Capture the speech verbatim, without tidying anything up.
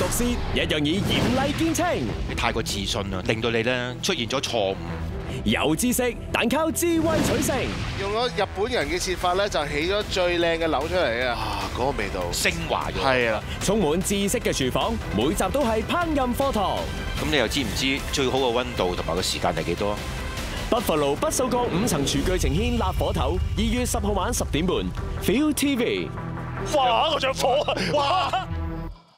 毒舌，一樣以嚴厲見稱。 你太過自信啦，令到你咧出現咗錯誤。 有知識，但靠智慧取勝。 用咗日本人嘅切法咧，就起咗最靚嘅樓出嚟啊！啊，嗰個味道升華咗。 係啊， 充滿知識嘅廚房，每集都係烹飪課堂。 咁你又知唔知最好嘅溫度同埋個時間係幾多 ？Buffalo 不鏽鋼五層廚具呈獻辣火頭，二月十號晚十點半 ，Feel T V。 哇！我着火啊！哇！